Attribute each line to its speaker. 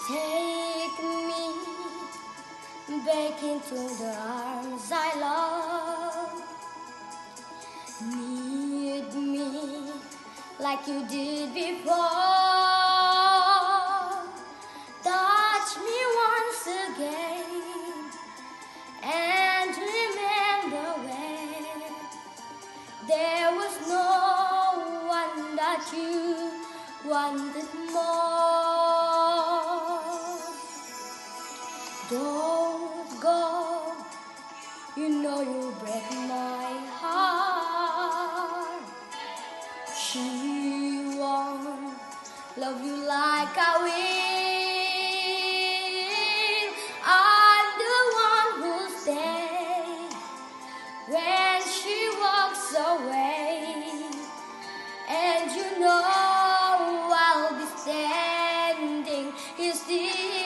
Speaker 1: Take me back into the arms I love. Need me like you did before. Touch me once again and remember when there was no one that you wanted more. Don't go, you know you break my heart. She won't love you like I will. I'm the one who'll stay when she walks away, and you know I'll be standing here still.